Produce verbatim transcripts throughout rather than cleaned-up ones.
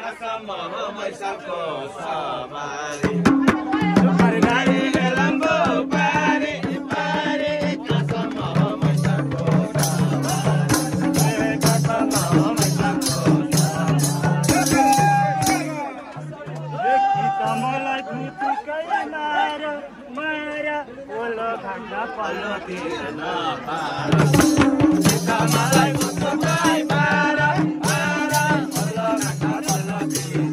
कसम हो मैसाको सवारी सुपर गाडी लम्बो पारी पारी कसम हो मैसाको सवारी कसम हो मैसाको सवारी मलाई भुतुकै मार मार ओलो घाटा पल्लो तिर्न पार मलाई भुतुकै मार मार ओलो घाटा पल्लो तिर्न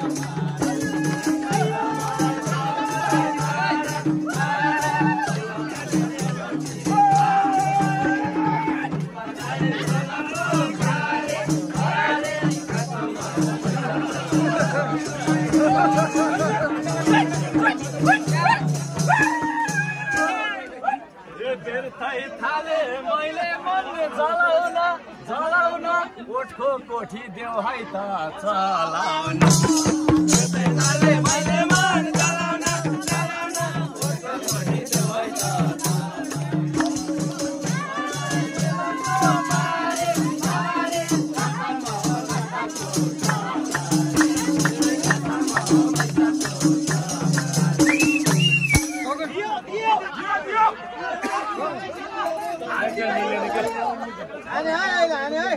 थाले मैले मन जलाउन जलाउन ओठको कोठी देऊ है त चलाउन थाले मैले मन जलाउन जलाउन ओठको कोठी देऊ है त Anh ơi, anh ơi, anh ơi.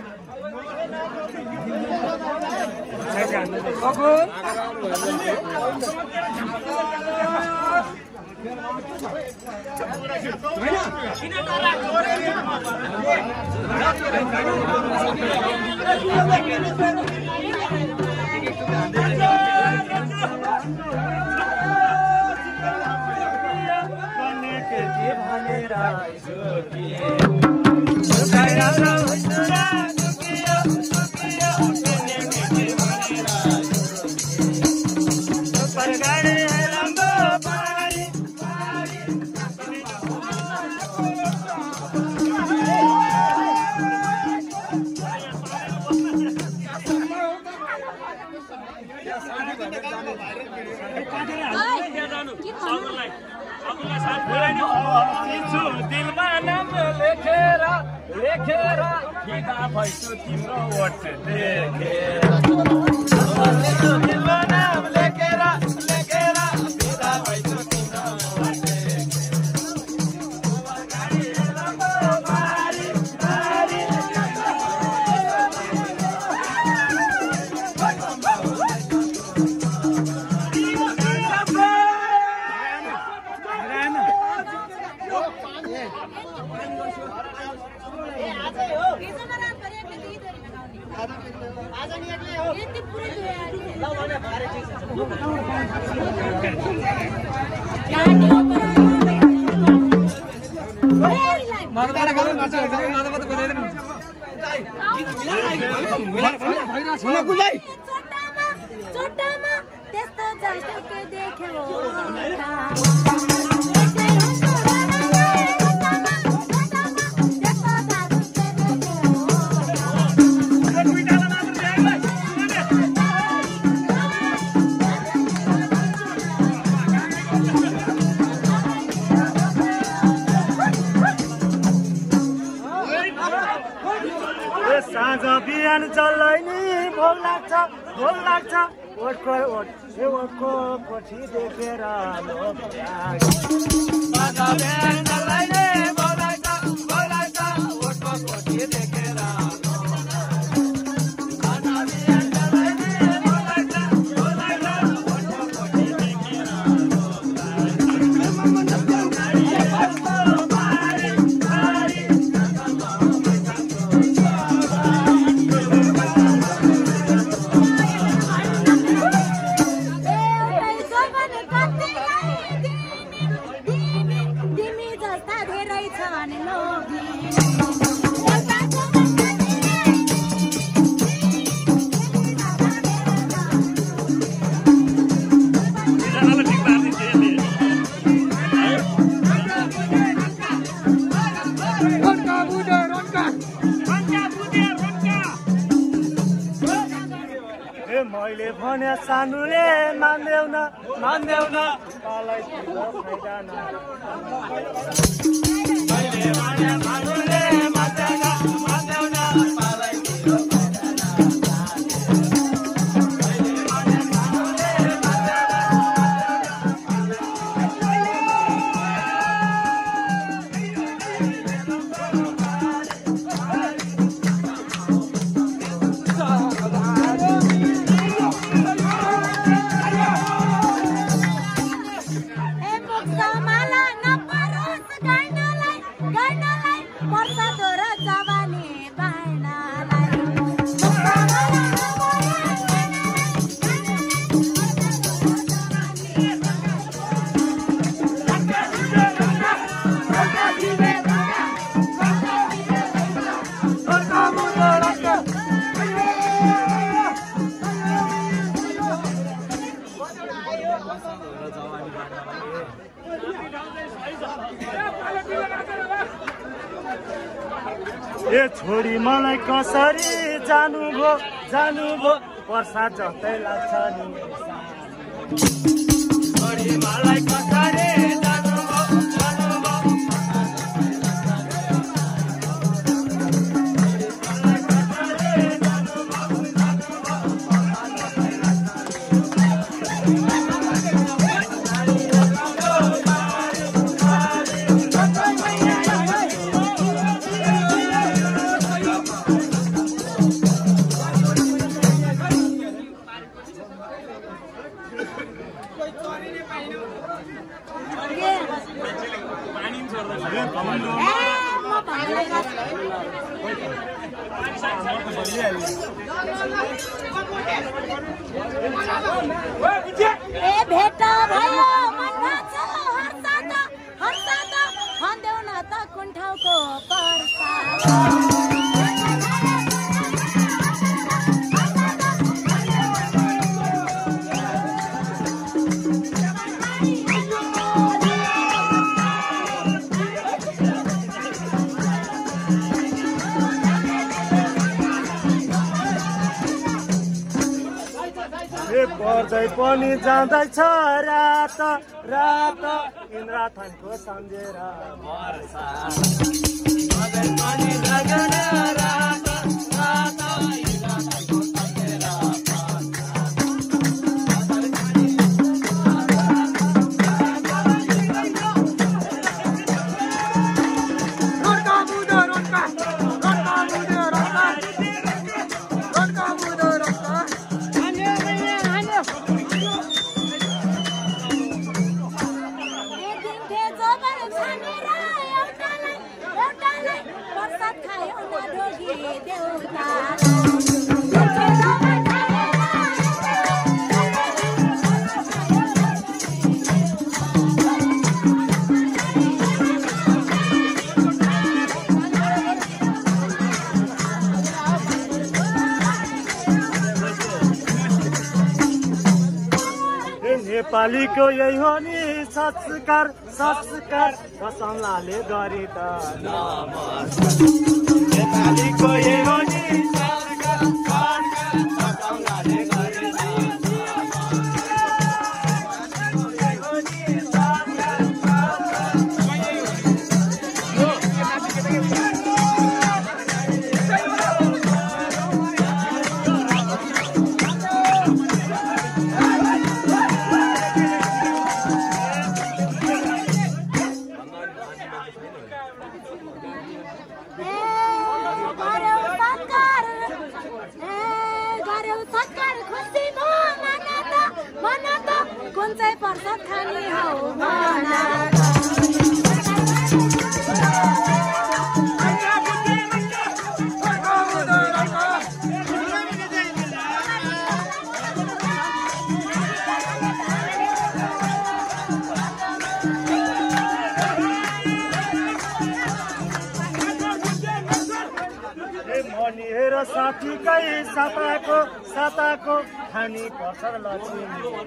Có cuốn. दिलमा नाम लेखेर लेखेर फिदा भइसु तिम्रो ओठ देखेर दिलमा नाम लेखेर लेखेर फिदा भइसु तिम्रो ओठ बिहान चल्लै नि भोल लाग्छ भोल लाग्छ ओठको ओठ ओठको कोठी देखेर बिहान चल्लै नि भोल लाग्छ भोल लाग्छ ओठको कोठी देखेर मैले भने सानुले मान्देऊ न मान्देऊ न मलाई फाइदा न मैले भने सानुले मान्देऊ न मान्देऊ न मलाई फाइदा न ए छोरी मलाई कसरी जानुभयो जानुभयो वर्षा जस्तै लाग्छ नि छोरी मलाई कसरी जानुभयो जानुभयो ए भेटा भयो मनमा छ हर्षा त हर्षा त भन्देऊ न त कुन ठाउँको पर्सा पर्दै पनि जाँदैछ रात रात इन्द्रथानको सम्झेर वर्षा पर्दै पनि जाँदैन रात रात इन्द्रथानको सम्झेर नेपालीको यही हो नि संस्कार संस्कार कसमलाले गरे त नेपालीको यही हो नि संस्कार कसमलाले गरे साथीकै साताको साताको खानी पर्छ लक्ष्मी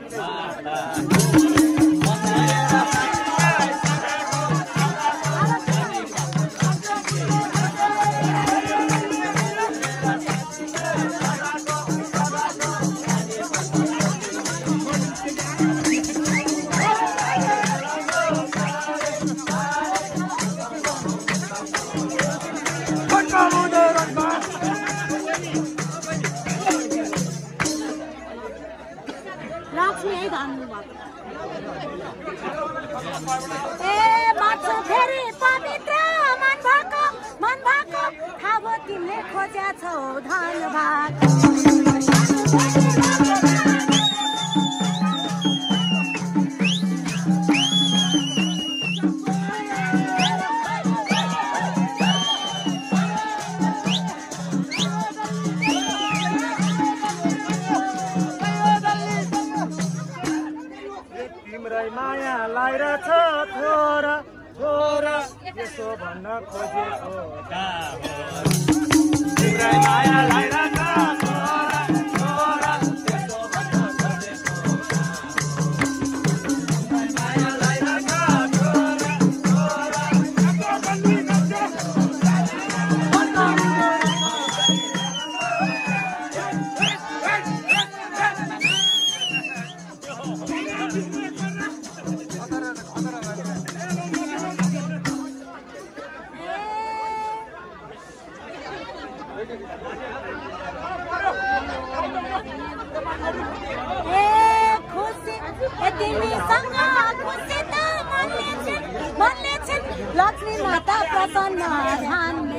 ए मान्छे फेरि पवित्र मन भएको मन भएको थाहा तिमीले खोज्या छौ धन भाग माया लाएर छ थोरा थोरा यसो भन्न खोजेको तिम्रै माया लाएर छ थोरा थोरा यसो भन्न खोजेको माया लाएर छ थोरा थोरा ए खुसी ए तिमीसँग खुसी त मनले छिन् मनले छिन् लक्ष्मी माता प्रसन्न ध्यान